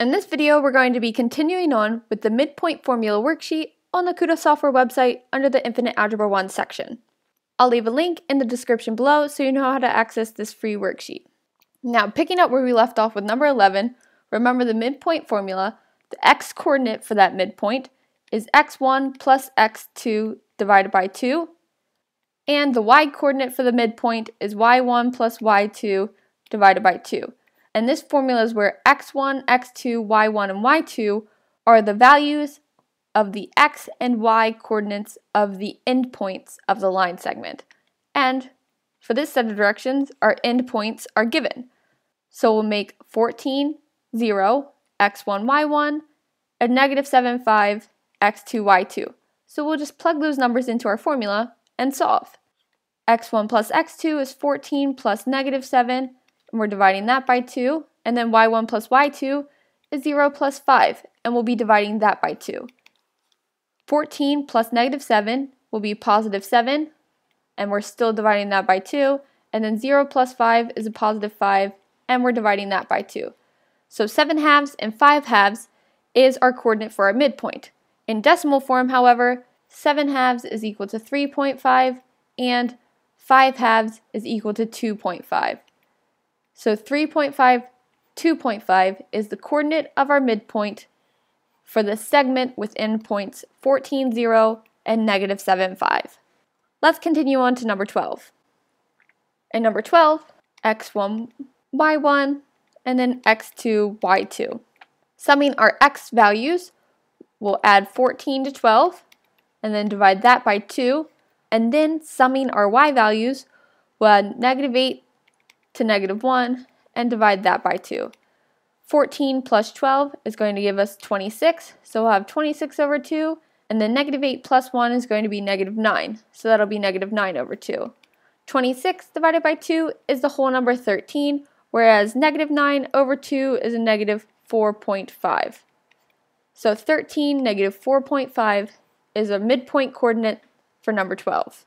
In this video, we're going to be continuing on with the midpoint formula worksheet on the Kuta software website under the Infinite Algebra 1 section. I'll leave a link in the description below so you know how to access this free worksheet. Now, picking up where we left off with number 11, remember the midpoint formula. The x-coordinate for that midpoint is x1 plus x2 divided by 2, and the y-coordinate for the midpoint is y1 plus y2 divided by 2. And this formula is where x1, x2, y1, and y2 are the values of the x and y coordinates of the endpoints of the line segment. And for this set of directions, our endpoints are given. So we'll make 14, 0, x1, y1, and negative 7, 5, x2, y2. So we'll just plug those numbers into our formula and solve. x1 plus x2 is 14 plus negative 7, and we're dividing that by 2, and then y1 plus y2 is 0 plus 5, and we'll be dividing that by 2. 14 plus negative 7 will be positive 7, and we're still dividing that by 2, and then 0 plus 5 is a positive 5, and we're dividing that by 2. So 7 halves and 5 halves is our coordinate for our midpoint. In decimal form, however, 7 halves is equal to 3.5, and 5 halves is equal to 2.5. So 3.5, 2.5 is the coordinate of our midpoint for the segment with endpoints 14, 0, and negative 7, 5. Let's continue on to number 12. In number 12, x1, y1, and then x2, y2. Summing our x values, we'll add 14 to 12, and then divide that by 2, and then summing our y values, we'll add negative 8 to negative 1 and divide that by 2. 14 plus 12 is going to give us 26, so we'll have 26 over 2, and then negative 8 plus 1 is going to be negative 9, so that'll be negative 9 over 2. 26 divided by 2 is the whole number 13, whereas negative 9 over 2 is a negative 4.5. So 13, negative 4.5 is a midpoint coordinate for number 12.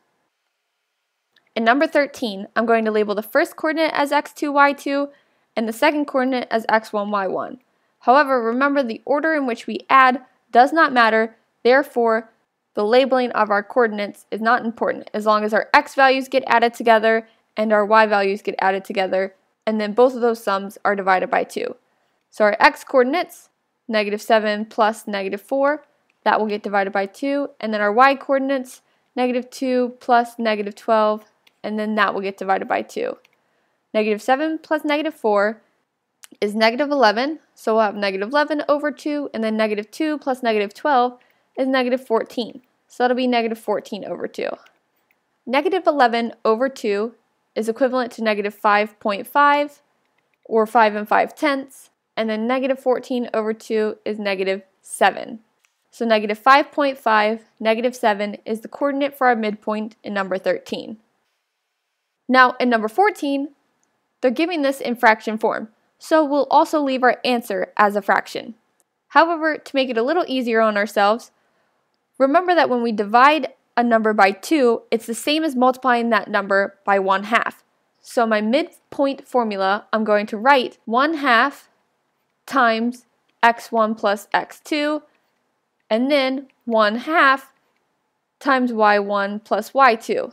In number 13, I'm going to label the first coordinate as x2, y2, and the second coordinate as x1, y1. However, remember the order in which we add does not matter, therefore the labeling of our coordinates is not important as long as our x values get added together and our y values get added together, and then both of those sums are divided by 2. So our x coordinates, negative 7 plus negative 4, that will get divided by 2, and then our y coordinates, negative 2 plus negative 12, and then that will get divided by 2. Negative 7 plus negative 4 is negative 11, so we'll have negative 11 over 2, and then negative 2 plus negative 12 is negative 14, so that'll be negative 14 over 2. Negative 11 over 2 is equivalent to negative 5.5, or 5 and 5/10, and then negative 14 over 2 is negative 7. So negative 5.5, negative 7 is the coordinate for our midpoint in number 13. Now, in number 14, they're giving this in fraction form, so we'll also leave our answer as a fraction. However, to make it a little easier on ourselves, remember that when we divide a number by 2, it's the same as multiplying that number by 1/2. So my midpoint formula, I'm going to write 1/2 times x1 plus x2, and then 1/2 times y1 plus y2.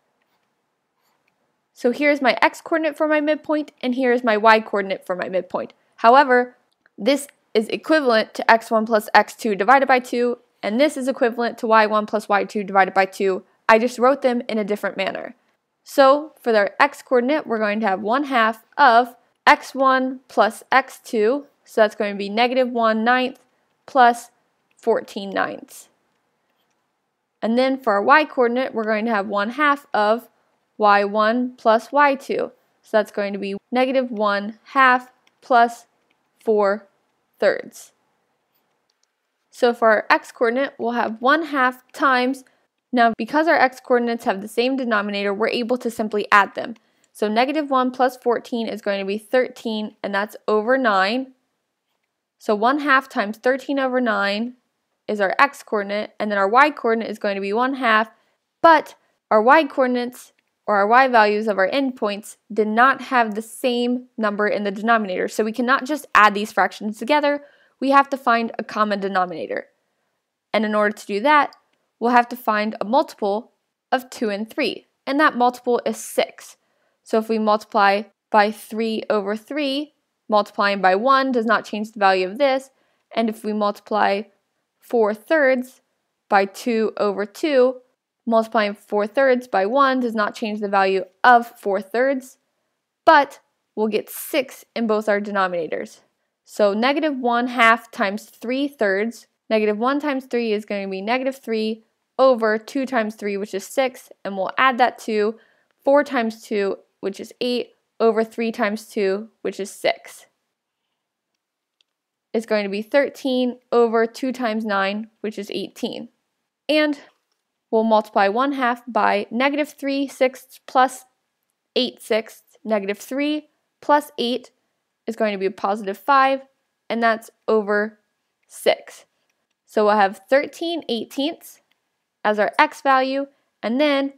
So here's my x-coordinate for my midpoint, and here's my y-coordinate for my midpoint. However, this is equivalent to x1 plus x2 divided by 2, and this is equivalent to y1 plus y2 divided by 2. I just wrote them in a different manner. So for their x-coordinate, we're going to have 1/2 of x1 plus x2, so that's going to be negative 1/9 plus 14/9. And then for our y-coordinate, we're going to have 1/2 of y1 plus y2, so that's going to be negative 1/2 plus 4/3. So for our x-coordinate, we'll have 1/2 times, now because our x-coordinates have the same denominator, we're able to simply add them. So negative 1 plus 14 is going to be 13, and that's over 9. So 1/2 times 13 over 9 is our x-coordinate, and then our y-coordinate is going to be 1/2, but our y-coordinates or our y values of our endpoints, did not have the same number in the denominator. So we cannot just add these fractions together. We have to find a common denominator. And in order to do that, we'll have to find a multiple of 2 and 3. And that multiple is 6. So if we multiply by 3 over 3, multiplying by 1 does not change the value of this. And if we multiply 4/3 by 2 over 2, multiplying 4/3 by 1 does not change the value of 4/3, but we'll get 6 in both our denominators. So -1/2 times 3/3, -1 times 3 is going to be -3 over 2 times 3, which is 6, and we'll add that to 4 times 2, which is 8, over 3 times 2, which is 6. It's going to be 13 over 2 times 9, which is 18. And we'll multiply 1/2 by -3/6 plus 8/6. -3 plus 8 is going to be a +5, and that's over 6. So we'll have 13/18 as our x value, and then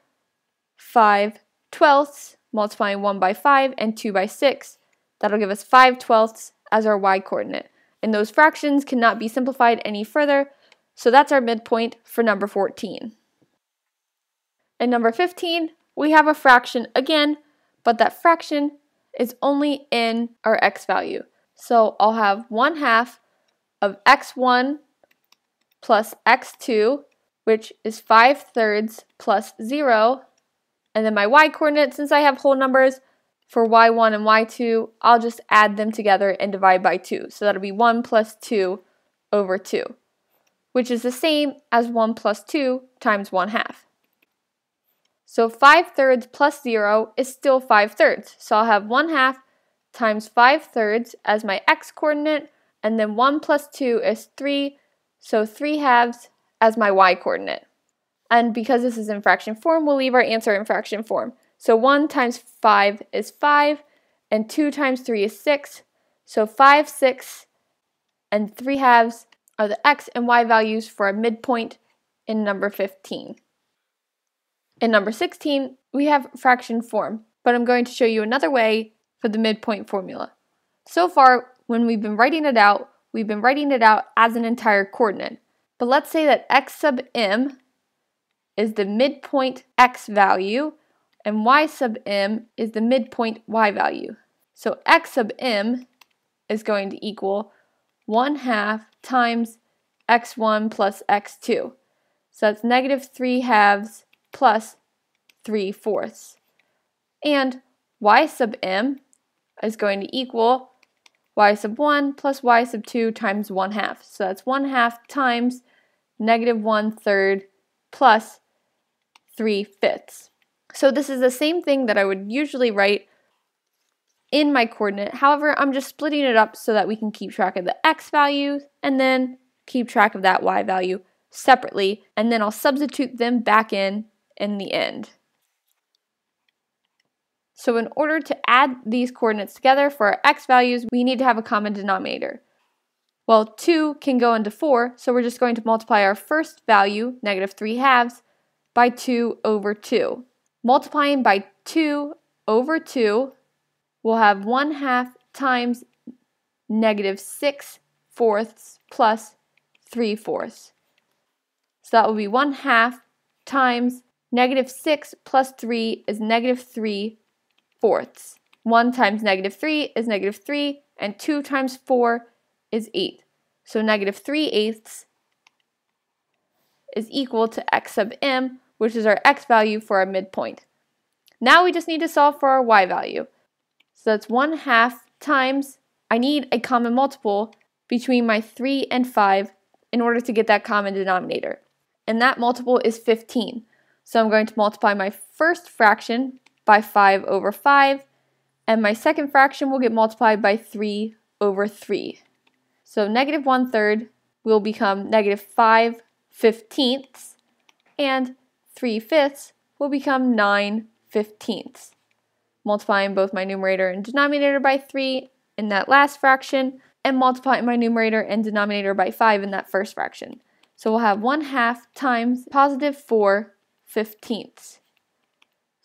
5/12, multiplying 1 by 5 and 2 by 6. That'll give us 5/12 as our y coordinate. And those fractions cannot be simplified any further, so that's our midpoint for number 14. In number 15, we have a fraction again, but that fraction is only in our x value. So I'll have 1/2 of x1 plus x2, which is 5/3 plus 0. And then my y coordinate, since I have whole numbers, for y1 and y2, I'll just add them together and divide by 2. So that'll be 1 plus 2 over 2, which is the same as 1 plus 2 times 1/2. So 5/3 plus 0 is still 5/3. So I'll have 1/2 times 5/3 as my x coordinate, and then 1 plus 2 is 3, so 3/2 as my y coordinate. And because this is in fraction form, we'll leave our answer in fraction form. So 1 times 5 is 5, and 2 times 3 is 6. So 5, 6, and 3/2 are the x and y values for our midpoint in number 15. In number 16, we have fraction form, but I'm going to show you another way for the midpoint formula. So far, when we've been writing it out as an entire coordinate. But let's say that x sub m is the midpoint x value, and y sub m is the midpoint y value. So x sub m is going to equal 1/2 times x1 plus x2. So that's -3/2 plus 3/4. And y sub m is going to equal y sub 1 plus y sub 2 times 1/2. So that's 1/2 times -1/3 plus 3/5. So this is the same thing that I would usually write in my coordinate. However, I'm just splitting it up so that we can keep track of the x values and then keep track of that y value separately, and then I'll substitute them back in the end. So in order to add these coordinates together for our x values, we need to have a common denominator. Well, 2 can go into 4, so we're just going to multiply our first value, -3/2, by 2 over 2. Multiplying by 2 over 2, we'll have 1/2 times -6/4 plus 3/4. So that will be 1/2 times -6 plus 3 is -3/4. 1 times -3 is -3, and 2 times 4 is 8. So -3/8 is equal to x sub m, which is our x value for our midpoint. Now we just need to solve for our y value. So that's 1/2 times, I need a common multiple between my 3 and 5 in order to get that common denominator. And that multiple is 15. So I'm going to multiply my first fraction by 5 over 5, and my second fraction will get multiplied by 3 over 3. So -1/3 will become -5/15, and 3/5 will become 9/15. Multiplying both my numerator and denominator by 3 in that last fraction, and multiplying my numerator and denominator by 5 in that first fraction. So we'll have 1/2 times +4/15.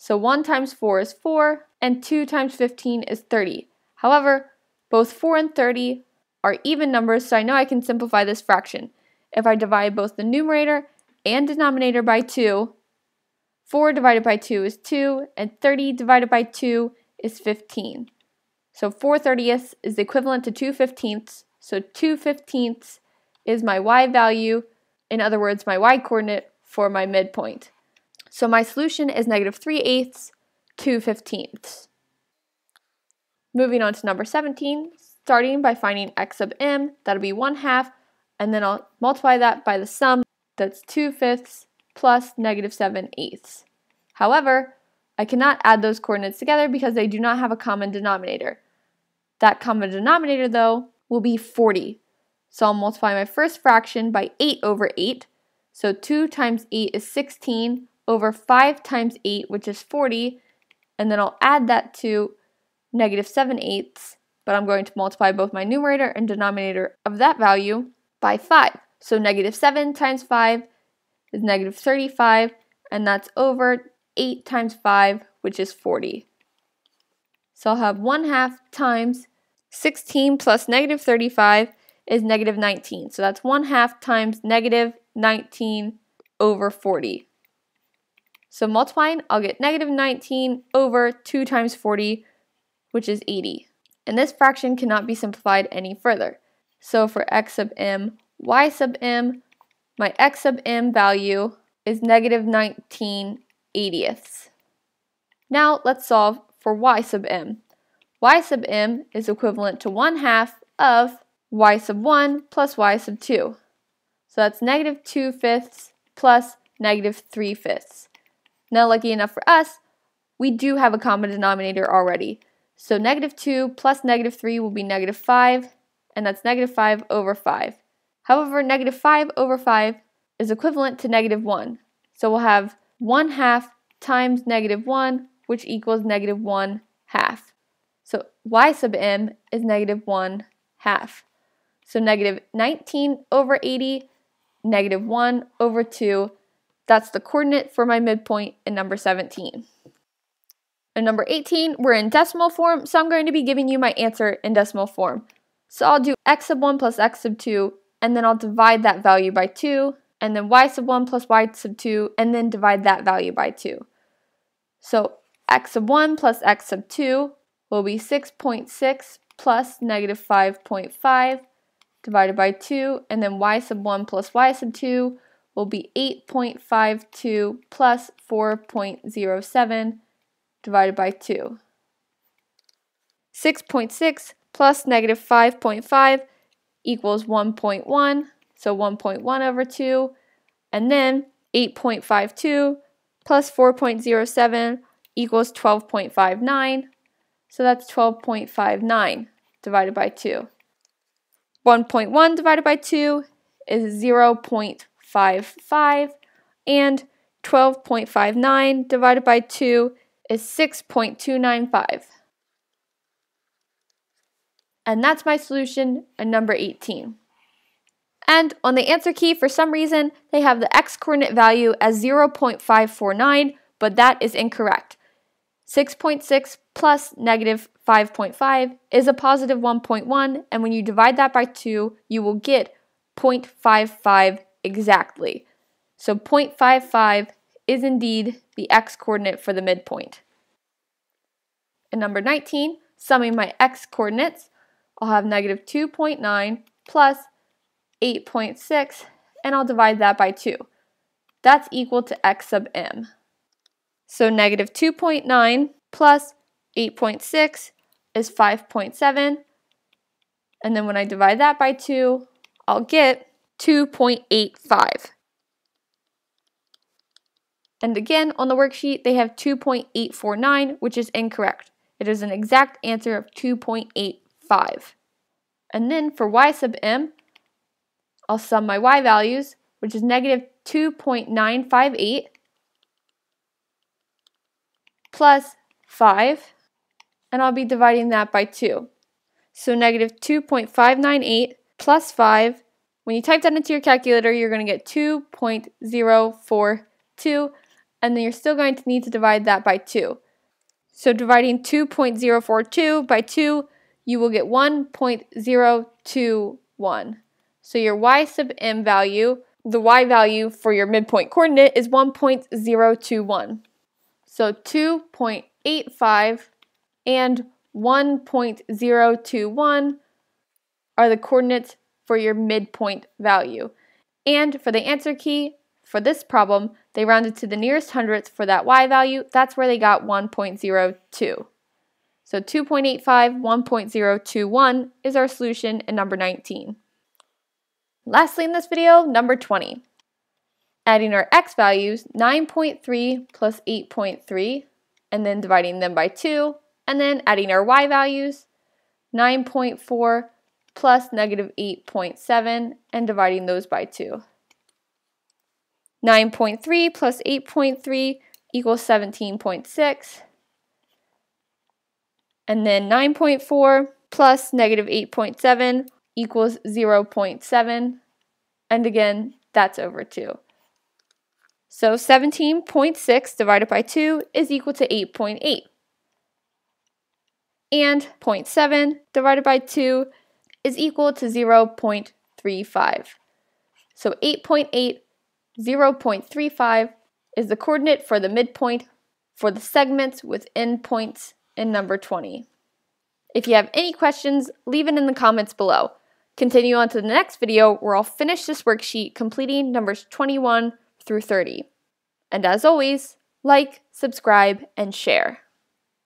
So 1 times 4 is 4, and 2 times 15 is 30. However, both 4 and 30 are even numbers, so I know I can simplify this fraction. If I divide both the numerator and denominator by 2, 4 divided by 2 is 2, and 30 divided by 2 is 15. So 4/30 is equivalent to 2/15, so 2/15 is my y value, in other words, my y coordinate for my midpoint. So my solution is -3/8, 2/15. Moving on to number 17, starting by finding x sub m, that'll be 1/2, and then I'll multiply that by the sum, that's 2/5 plus -7/8. However, I cannot add those coordinates together because they do not have a common denominator. That common denominator, though, will be 40. So I'll multiply my first fraction by 8/8. So 2 times 8 is 16 over 5 times 8, which is 40. And then I'll add that to -7/8, but I'm going to multiply both my numerator and denominator of that value by 5. So -7 times 5 is -35, and that's over 8 times 5, which is 40. So I'll have 1/2 times 16 plus -35 is -19. So that's 1/2 times -19 over 40. So multiplying, I'll get -19 over 2 times 40, which is 80. And this fraction cannot be simplified any further. So for x sub m, y sub m, my x sub m value is -19/80. Now let's solve for y sub m. Y sub m is equivalent to 1/2 of y sub 1 plus y sub 2. So that's -2/5 plus -3/5. Now, lucky enough for us, we do have a common denominator already. So -2 plus -3 will be -5, and that's -5/5. However, -5/5 is equivalent to -1. So we'll have 1/2 times -1, which equals -1/2. So y sub m is -1/2. So -19/80, -1/2, that's the coordinate for my midpoint in number 17. In number 18, we're in decimal form, so I'm going to be giving you my answer in decimal form. So I'll do x sub 1 plus x sub 2, and then I'll divide that value by 2, and then y sub 1 plus y sub 2, and then divide that value by 2. So x sub 1 plus x sub 2 will be 6.6 plus -5.5 divided by 2, and then y sub 1 plus y sub 2 will be 8.52 plus 4.07 divided by 2. 6.6 plus -5.5 equals 1.1, so 1.1 over 2, and then 8.52 plus 4.07 equals 12.59, so that's 12.59 divided by 2. 1.1 divided by 2 is 0.55, and 12.59 divided by 2 is 6.295. And that's my solution in number 18. And on the answer key, for some reason, they have the x-coordinate value as 0.549, but that is incorrect. 6.6 plus -5.5 is a positive 1.1, and when you divide that by 2, you will get 0.55 exactly. So 0.55 is indeed the x-coordinate for the midpoint. In number 19, summing my x-coordinates, I'll have -2.9 plus 8.6, and I'll divide that by 2. That's equal to x sub m. So -2.9 plus 8.6 is 5.7, and then when I divide that by 2, I'll get 2.85. And again, on the worksheet, they have 2.849, which is incorrect. It is an exact answer of 2.85. And then for y sub m, I'll sum my y values, which is -2.958 plus 5, and I'll be dividing that by 2. So -2.598 plus 5, when you type that into your calculator, you're going to get 2.042, and then you're still going to need to divide that by 2. So dividing 2.042 by 2, you will get 1.021. So your y sub m value, the y value for your midpoint coordinate, is 1.021. So 2.85 and 1.021 are the coordinates for your midpoint value. And for the answer key for this problem, they rounded to the nearest hundredths for that y value. That's where they got 1.02. So 2.85, 1.021 is our solution in number 19. Lastly in this video, number 20. Adding our x values, 9.3 plus 8.3, and then dividing them by 2, and then adding our y values, 9.4 plus negative 8.7, and dividing those by 2. 9.3 plus 8.3 equals 17.6. And then 9.4 plus negative 8.7 equals 0.7. And again, that's over 2. So 17.6 divided by 2 is equal to 8.8. And 0.7 divided by 2 is equal to 0.35. So 8.8, 0.35 is the coordinate for the midpoint for the segments with endpoints in number 20. If you have any questions, leave it in the comments below. Continue on to the next video where I'll finish this worksheet completing numbers 21 through 30. And as always, like, subscribe, and share.